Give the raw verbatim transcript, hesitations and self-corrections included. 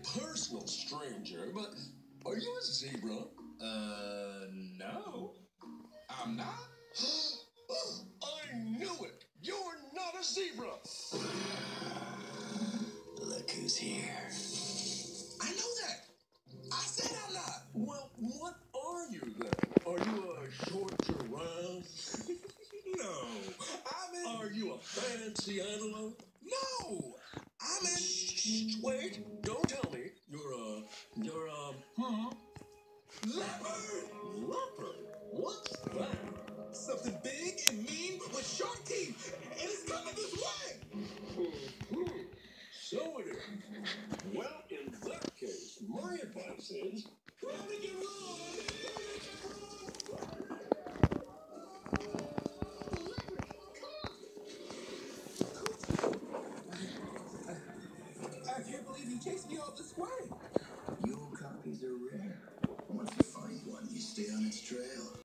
personal stranger, but are you a zebra? Uh, no. I'm not. I knew it! You're not a zebra! Look who's here. I know that. I said I'm not. Well, what are you then? Are you a short giraffe? No. I'm in. Are you a fancy antelope? No. I'm in. Shh, wait, don't tell me. You're a, you're a, hmm? Leopard. Leopard? What's that? Something big and mean with sharp teeth. And it's coming this way. Hmm. So it is. Well, in that case, my advice is, Run and get run. I can't believe you chased me all this way. Mule copies are rare. Once you find one, you stay on its trail.